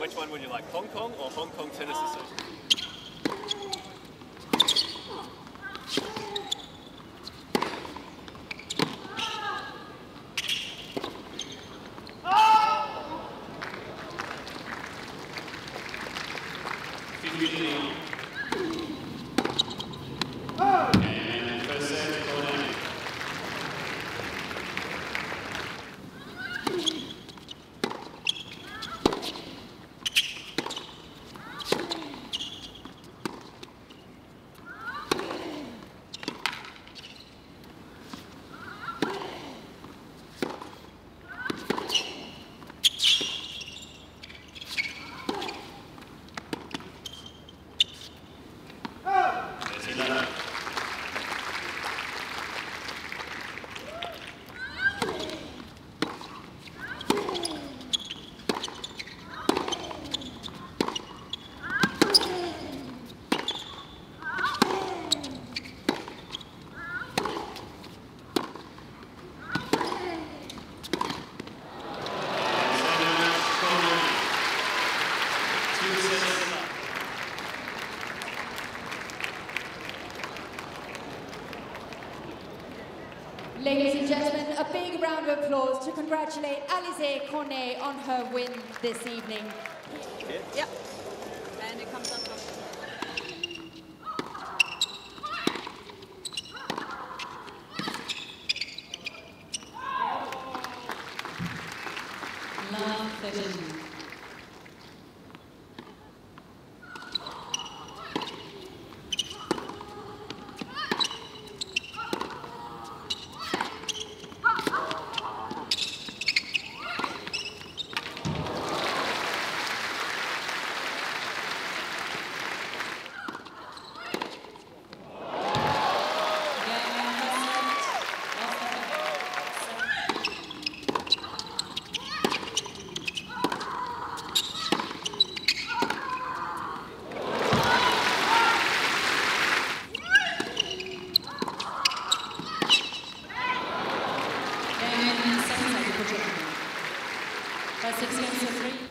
Which one would you like, Hong Kong or Hong Kong Tennis Association? And first set, corner. Ladies and gentlemen, a big round of applause to congratulate Alizé Cornet on her win this evening. Yep. And it comes up. Love 13. Second set, 6 games to 3.